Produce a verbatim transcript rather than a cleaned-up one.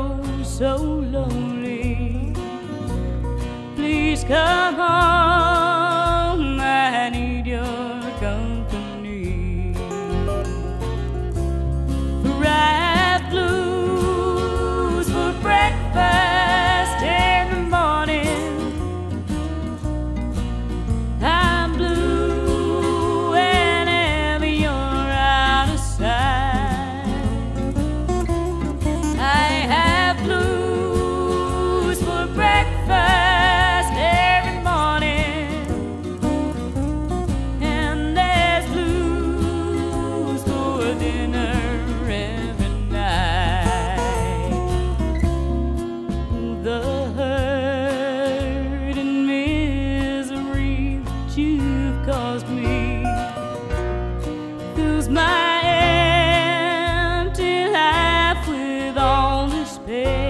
you're so lonely, please come home, I need your company. For I have blues for breakfast in the morning, I'm blue whenever you're out of sight. I have blues for breakfast every morning, and there's blues for dinner every night. The hurt and misery that you've caused me fills my empty life with all despair.